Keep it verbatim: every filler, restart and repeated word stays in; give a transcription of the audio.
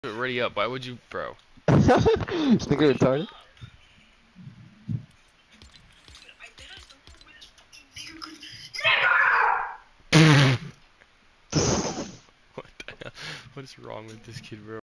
Ready up. Why would you, bro? Nigga retarded. What the hell? What is wrong with this kid, bro?